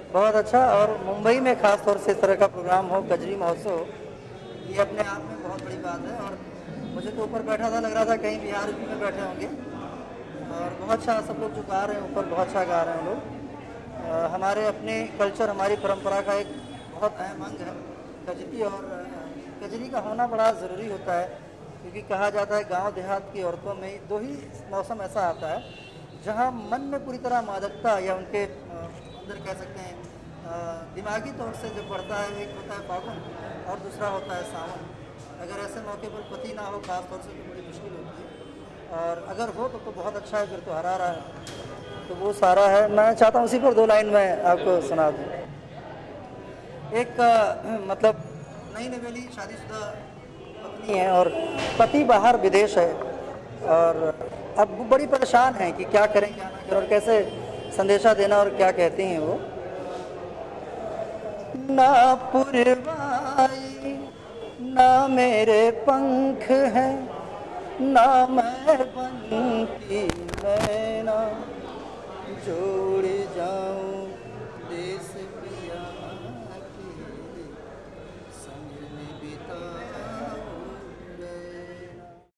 बहुत अच्छा। और मुंबई में ख़ास तौर से इस तरह का प्रोग्राम हो, कजरी महोत्सव, ये अपने आप में बहुत बड़ी बात है। और मुझे तो ऊपर बैठा था, लग रहा था कहीं बिहार में बैठे होंगे। और बहुत अच्छा, सब लोग जो गा रहे हैं ऊपर बहुत अच्छा गा रहे हैं लोग। हमारे अपने कल्चर, हमारी परंपरा का एक बहुत अहम अंग है कजरी। और कजरी का होना बड़ा ज़रूरी होता है, क्योंकि कहा जाता है गांव देहात की औरतों में 2 ही मौसम ऐसा आता है जहां मन में पूरी तरह मादकता या उनके अंदर कह सकते हैं दिमागी तौर से जब बढ़ता है, एक होता है फागुन और दूसरा होता है सावन। अगर ऐसे मौके पर पति ना हो खास तौर से तो बड़ी मुश्किल होती है, और अगर हो तो बहुत अच्छा है, फिर तो हरा रहा है। तो वो सारा है। मैं चाहता हूँ उसी पर 2 लाइन में आपको सुना दूँ। एक मतलब नई नवेली शादीशुदा पत्नी है और पति बाहर विदेश है, और अब वो बड़ी परेशान है कि क्या करें क्या ना करें और कैसे संदेशा देना। और क्या कहती हैं वो, ना पुरवाई ना मेरे पंख हैं, ना मैं बनती मैना जोड़ी जा